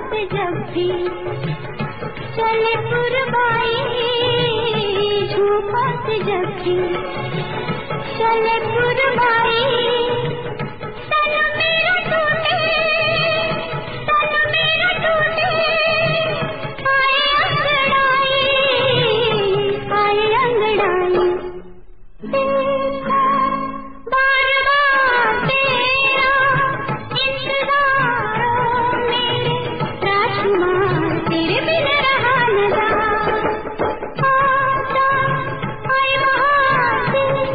से जब भी चले पुरवाई, झूठों से जब भी चले पुरवाई, तन मेरा टूटे, तन मेरा टूटे, आए अंगड़ाई, आए अंगड़ाई। देखो बार बार तेरा इंतजार मेरे राजकुमार, तेरे बिन रहा न जाता, आए बहार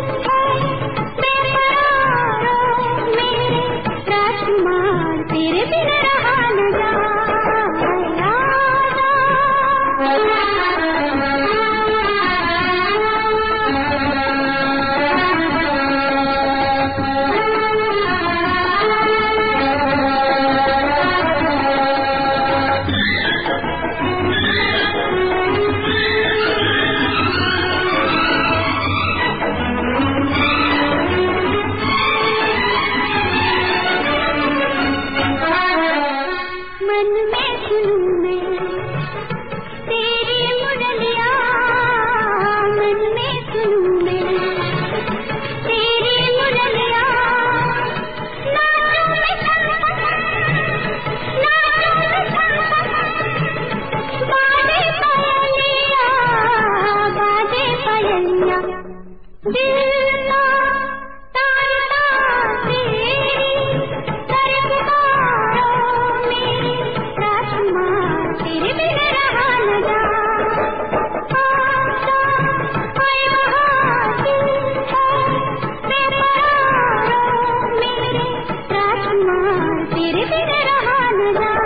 बेकरार मेरे राजकुमार, तेरे बिन रहा न जाता। मन में सुनूं मैं तेरी मुरलिया, मन में सुनूं मैं तेरी मुरलिया, नाचूं मैं संपत, नाचूं मैं संपत, बाजे पायलिया, बाजे पायलिया, दिल का तानता तेरी तरफदारों मेरे राजकुमार, तेरे बिन रहा न जाता, आए बहार बेकरारों मेरे राजकुमार, तेरे बिन रहा न जाता।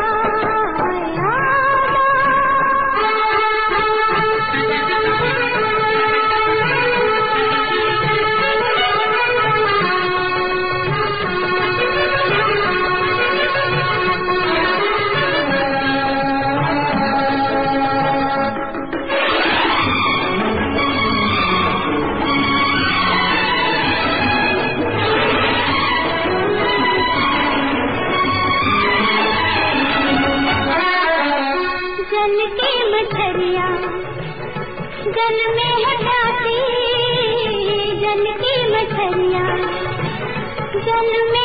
जल की मछलिया जल में है प्यासी, जल की मछलिया जल में